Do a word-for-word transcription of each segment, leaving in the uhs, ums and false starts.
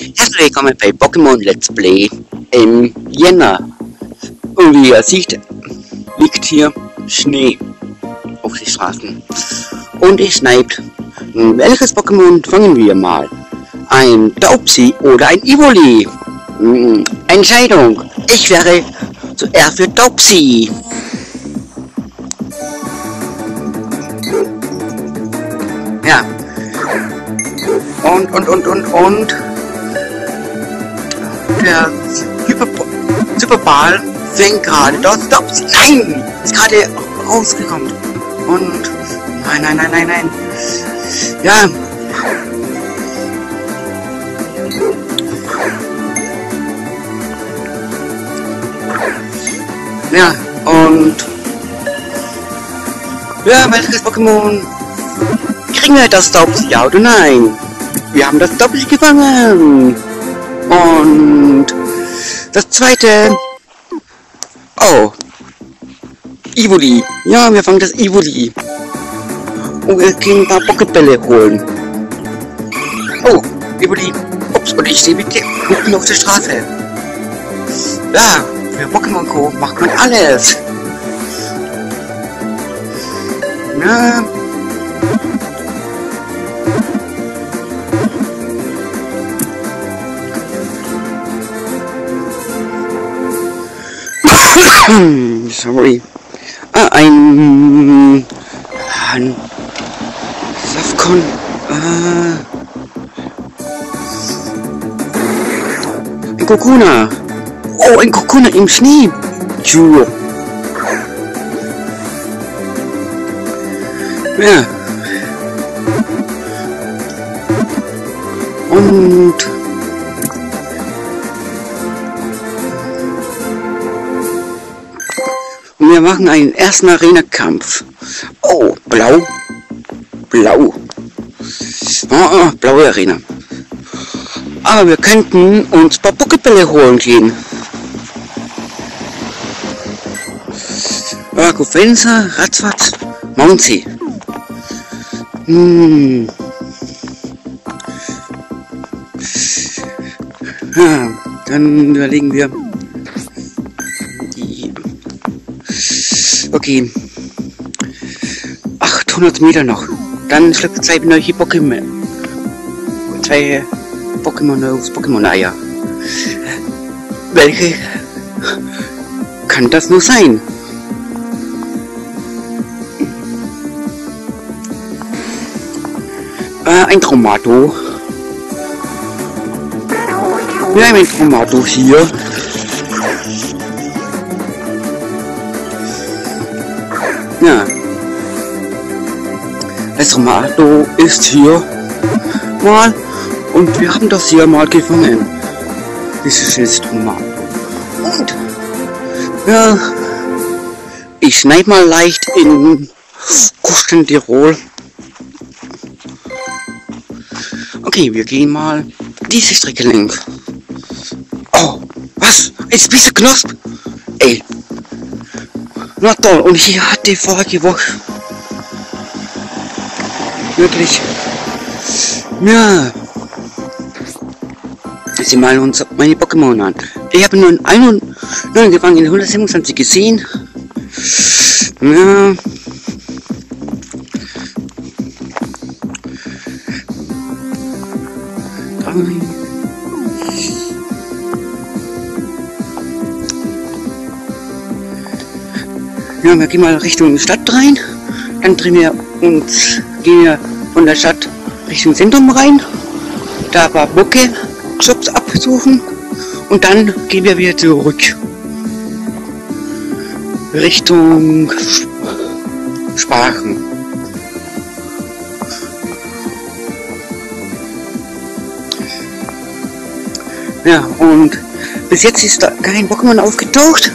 Herzlich willkommen bei Pokémon Let's Play im Jänner. Und wie ihr seht, liegt hier Schnee auf die Straßen. Und es schneit. Welches Pokémon fangen wir mal? Ein Taubsi oder ein Evoli? Hm, Entscheidung. Ich wäre zuerst für Taubsi. Ja. Und, und, und, und, und. Der Hyper Superball fängt gerade dort. Stopp! Nein! Ist gerade rausgekommen. Und. Nein, nein, nein, nein, nein. Ja. Ja, und. Ja, welches Pokémon? Kriegen wir das Taubsi, ja oder nein? Wir haben das Taubsi gefangen. Und das zweite. Oh. Evoli. Ja, wir fangen das Evoli. Und wir können ein paar Pokébälle holen. Oh, Evoli. Ups, und ich stehe mit dir mitten auf der Straße. Ja, für Pokémon Go macht man alles. Na. Sorry. Ah, ein... Ein... Safcon... Äh... Ein Kokuna. Oh, ein Kokuna im Schnee. Juhu. Ja. Und... Wir machen einen ersten Arena-Kampf. Oh, blau. Blau. Oh, oh, blaue Arena. Aber wir könnten uns ein paar Pokébälle holen gehen. Gufenza, Ratzfatz, Monzi. Hm. Ja, dann überlegen wir. Okay. achthundert Meter noch. Dann schlägt zwei neue Pokémon. Zwei Pokémon aus Pokémon-Eier. Welche kann das nur sein? Äh, ein Traumato. Wir haben ein Traumato hier. Ja. Das Traumato ist hier mal und wir haben das hier mal gefangen. Dieses ist Traumato. Und ja, ich schneide mal leicht in Kusten Tirol. Okay, wir gehen mal diese Strecke lang. Oh, was? Ein Spießerknosp? Ey. Na toll, und hier hat die vorige Woche wirklich, ja, sie malen uns meine Pokémon an. Ich habe nur in einundneunzig gefangen, in hundertsiebenundzwanzig gesehen. Ja. Drei. Ja, wir gehen mal Richtung Stadt rein, dann drehen wir uns, gehen wir von der Stadt Richtung Zentrum rein, da war Bocke Shops absuchen und dann gehen wir wieder zurück Richtung Sprachen. Ja, und bis jetzt ist da kein Pokémon aufgetaucht.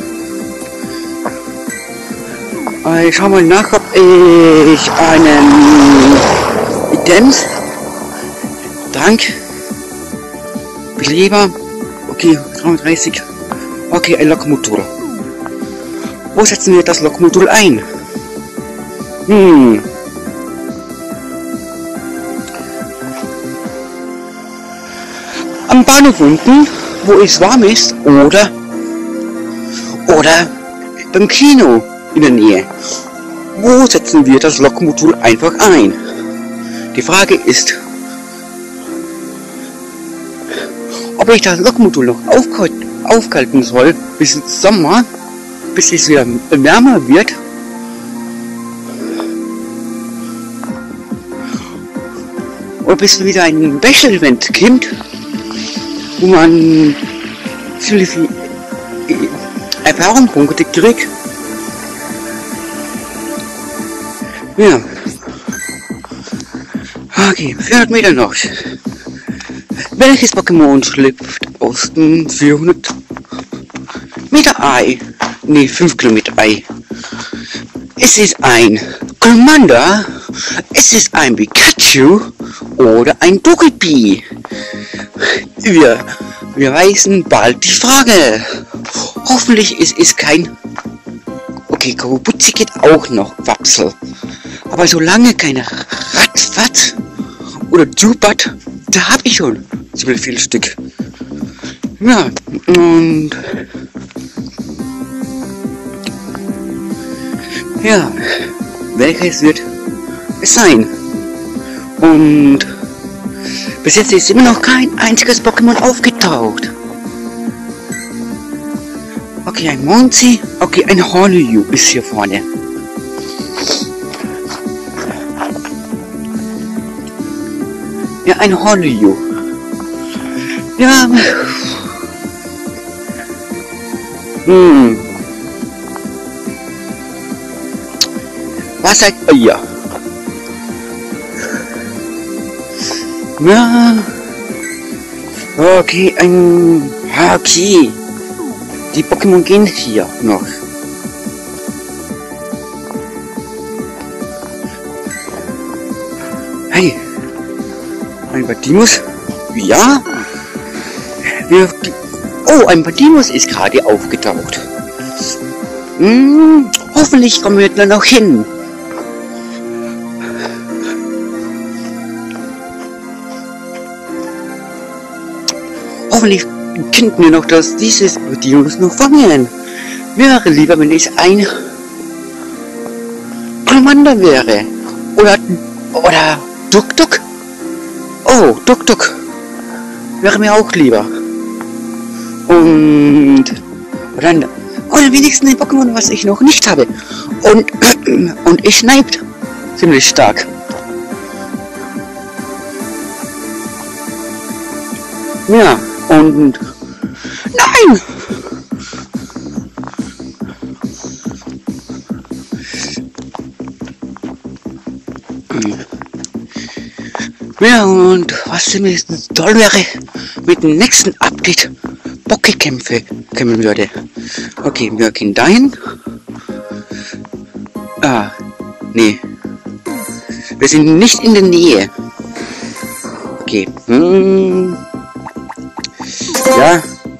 Ich schau mal nach, ob ich einen Items, Trank, Beleber, okay, dreiunddreißig, okay, ein Lokmodul. Wo setzen wir das Lokmodul ein? Hm. am Bahnhof unten, wo es warm ist, oder, oder beim Kino in der Nähe. Wo setzen wir das Lokmodul einfach ein? Die Frage ist, ob ich das Lokmodul noch aufhalten soll bis Sommer, bis es wieder wärmer wird, oder bis wieder ein Special-Event kommt, wo man viele, viele Erfahrungspunkte kriegt. Ja. Okay, vierhundert Meter noch. Welches Pokémon schlüpft aus dem vierhundert Meter Ei? Ne, fünf Kilometer Ei. Es ist ein Commander, es ist ein Pikachu oder ein Togepi. Wir, wir weisen bald die Frage. Hoffentlich ist es kein... Okay, Korobutzi geht auch noch, Wapsel. Aber solange keine Ratzfatz oder Zubat, da habe ich schon ziemlich viel Stück. Ja, und... Ja, welches wird es sein? Und bis jetzt ist immer noch kein einziges Pokémon aufgetaucht. Okay, ein Monzi. Okay, ein Hornillu ist hier vorne. Ja, ein Hornillu. Ja. Hm. Was seid ihr? Ja. Okay, ein Haki. Die Pokémon gehen hier noch. Hey. Ein Badimus? Ja. Wir, oh, ein Badimus ist gerade aufgetaucht. Hm, hoffentlich kommen wir da noch hin. Hoffentlich könnten wir noch das dieses Badimus noch fangen. Wäre lieber, wenn es ein Commander wäre. Oder, oder Duck Duck. Oh, Duck Duck. Wäre mir auch lieber. Und dann, oder wenigstens ein Pokémon, was ich noch nicht habe. Und, und es schneibt ziemlich stark. Ja, und nein! Ja, und was ziemlich toll wäre, mit dem nächsten Update Pokékämpfe kommen würde. Okay, wir gehen dahin. Ah, nee. Wir sind nicht in der Nähe. Okay, hm. Ja.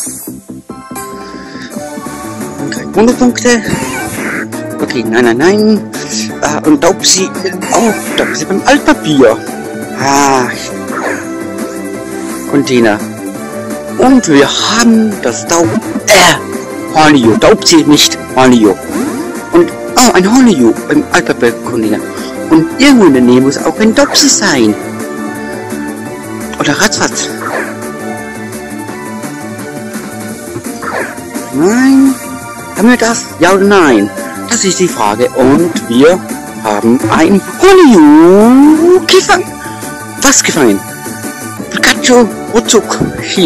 Wunderpunkte. Okay, nein, nein, nein. Ah, und Taubsi. Oh, Taubsi beim Altpapier. Ah. Container. Und wir haben das Taub. Äh. Hornillu. Taubsi nicht. Hornillu. Und. Oh, ein Hornillu beim Altpapier-Container. Und irgendwo in der Nähe muss auch ein Taubsi sein. Oder Ratzfatz. Nein. Haben wir das? Ja oder nein? Das ist die Frage. Und wir haben ein Hornillu gefangen. Was gefangen? Pikachu Ruckzuck Hieb.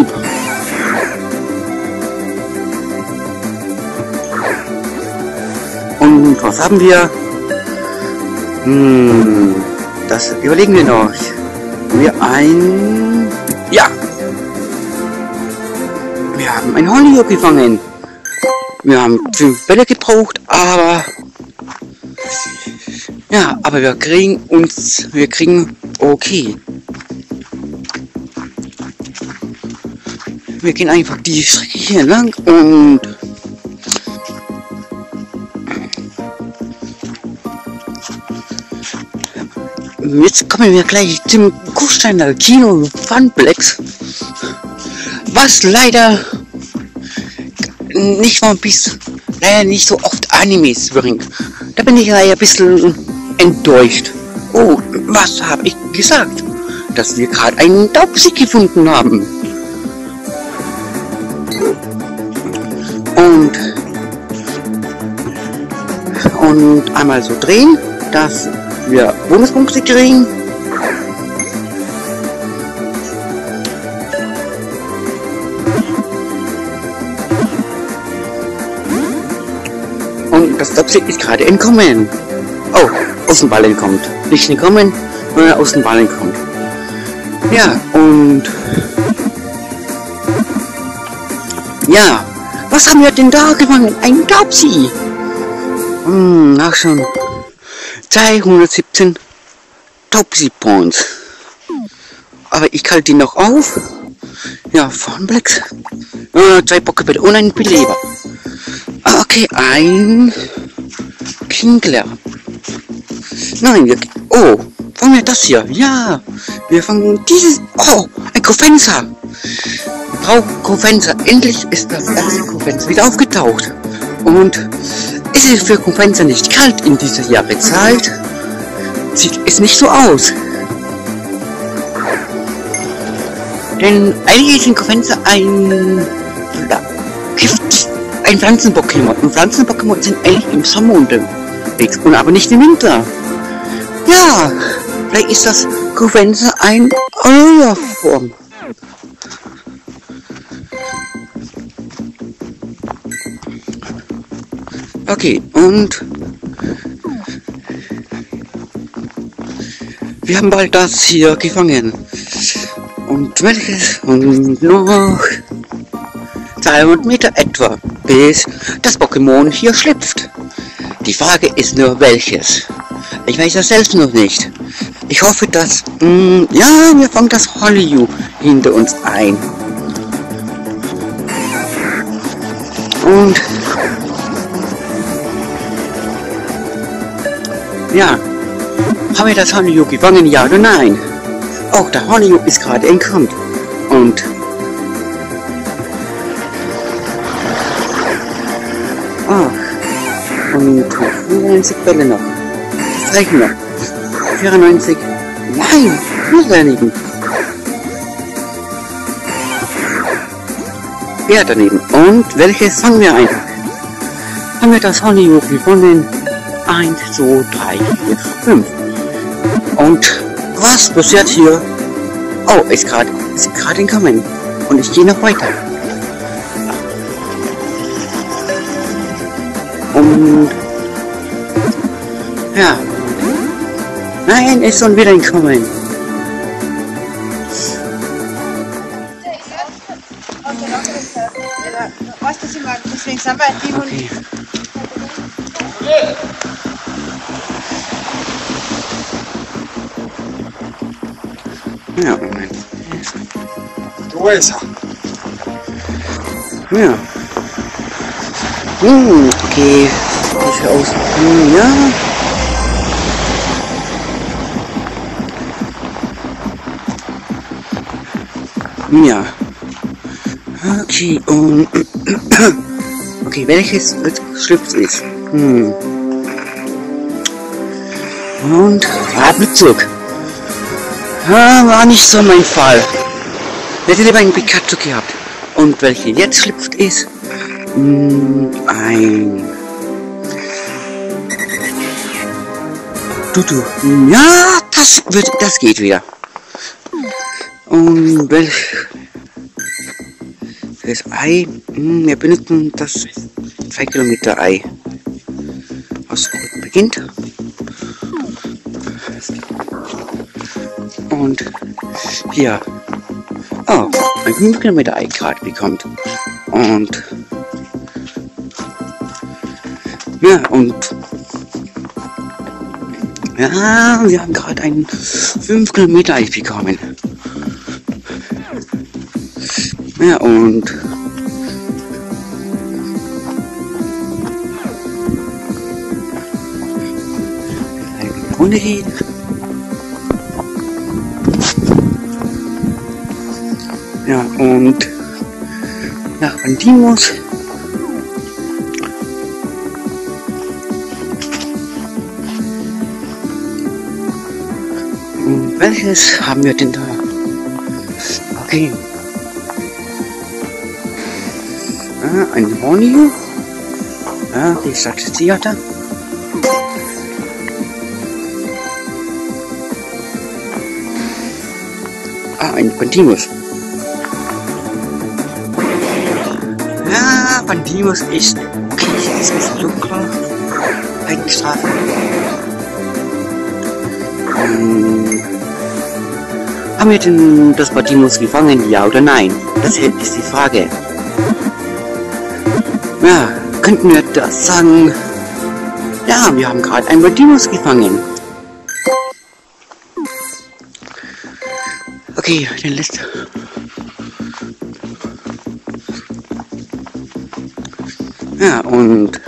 Und was haben wir? Hm, das überlegen wir noch. Wir ein... Ja! Wir haben ein Hornillu gefangen. Wir haben fünf Bälle gebraucht, aber... Ja, aber wir kriegen uns... Wir kriegen... Okay. Wir gehen einfach die Strecke hier lang und... Jetzt kommen wir gleich zum Kufsteiner Kino Funplex. was leider nicht One Piece, leider nicht so oft Animes bringt. Da bin ich leider ein bisschen enttäuscht. Oh, was habe ich gesagt? Dass wir gerade einen Taubsi gefunden haben. Und, und einmal so drehen, dass wir Bonuspunkte kriegen. Und das Taubsi ist gerade entkommen. Oh, Außenball entkommt. Nicht entkommen, sondern Außenball entkommt. Ja, und... Ja, was haben wir denn da gefangen? Ein Taubsi! Hm, ach schon. zweihundertsiebzehn Taubsi Points. Aber ich halte die noch auf. Ja, Formblacks. Äh, zwei Pokébälle und ein Beleber. Okay, ein... Kingler. Nein, wir... Oh, fangen wir das hier. Ja, wir fangen dieses... Oh, ein Kofensa. Frau Kofensa, endlich ist das erste Kofensa wieder aufgetaucht. Und ist es für Kofensa nicht kalt in dieser Jahreszeit? Sieht es nicht so aus. Denn eigentlich ist ein Kofensa ein... Gift... Ein Pflanzen-Pokémon. Und Pflanzen-Pokémon sind eigentlich im Sommer unterwegs und aber nicht im Winter. Ja, vielleicht ist das Kofensa ein Eulerform. Okay, und wir haben bald das hier gefangen. Und welches? Und noch zweihundert Meter etwa, bis das Pokémon hier schlüpft. Die Frage ist nur, welches. Ich weiß das selbst noch nicht. Ich hoffe, dass... Mh, ja, wir fangen das Hollywood hinter uns ein. Und... Ja. Haben wir das Hollywood gefangen, ja oder nein? Auch der Hollywood ist gerade entkommen. Und... Ach. Und vierundneunzig Bälle noch. Das reicht noch. vierundneunzig. Nein, nur daneben. Ja, daneben. Und welches fangen wir einfach? Haben wir das Hollywood gewonnen? eins, zwei, drei, vier, fünf. Und was passiert hier? Oh, ist gerade ist gerade entkommen. Und ich gehe noch weiter. Und ja. Nein, ist schon wieder entkommen. Okay. Ja, Moment. Wo ist er? Ja. Hm, okay. Ich höre aus. Hm, ja. Ja. Okay, und... Okay, welches schlüpft ist? Hm. Und... Ah, Blitzzug. Ah, war nicht so mein Fall. Ich hätte lieber einen Pikachu gehabt. Und welche jetzt schlüpft ist... Hm, ein... Tutu. Ja, das wird... Das geht wieder. Und welch... Das Ei... Hm, wir benutzen das zwei Kilometer Ei. Was beginnt. Und hier. Oh, ein fünf Kilometer Ei gerade bekommt. Und ja, und ja, wir haben gerade ein fünf Kilometer Ei bekommen. Ja, und eine Runde gehen. Ja, und nach Bandimus. Und welches haben wir denn da? Okay. Ah, ein Hornio. Ah, die Stadttheater. Ah, ein Bandimus. Ja, Bandimus ist... Okay, ist ein bisschen dunkler. Eigenstrafe. Ähm, haben wir denn das Bandimus gefangen, ja oder nein? Das ist die Frage. Ja, könnten wir das sagen? Ja, wir haben gerade einen Bandimus gefangen. Okay, den letzten. Ja, und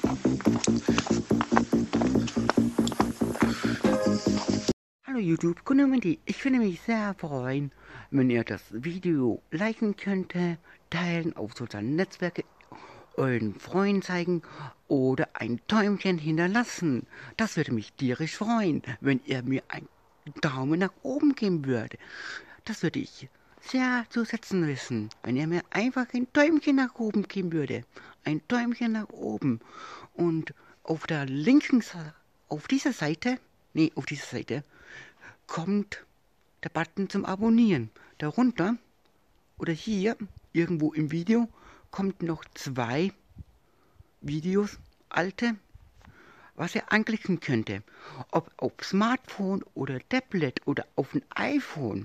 hallo YouTube, Community. Ich würde mich sehr freuen, wenn ihr das Video liken könnte, teilen auf sozialen Netzwerke, euren Freunden zeigen oder ein Däumchen hinterlassen. Das würde mich tierisch freuen, wenn ihr mir einen Daumen nach oben geben würdet. Das würde ich sehr zu schätzen wissen, wenn ihr mir einfach ein Däumchen nach oben geben würde. Ein Däumchen nach oben. Und auf der linken Seite, auf dieser Seite, nee, auf dieser Seite, kommt der Button zum Abonnieren. Darunter, oder hier, irgendwo im Video, kommt noch zwei Videos, alte, was ihr anklicken könnte. Ob auf Smartphone oder Tablet oder auf ein iPhone.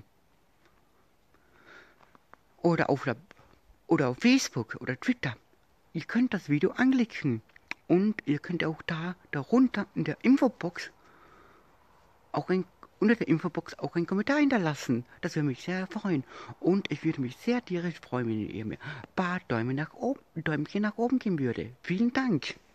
Oder auf, der, oder auf Facebook oder Twitter. Ihr könnt das Video anklicken. Und ihr könnt auch da darunter in der Infobox auch ein, unter der Infobox auch einen Kommentar hinterlassen. Das würde mich sehr freuen. Und ich würde mich sehr tierisch freuen, wenn ihr mir ein paar Däume nach oben, Däumchen nach oben geben würde. Vielen Dank.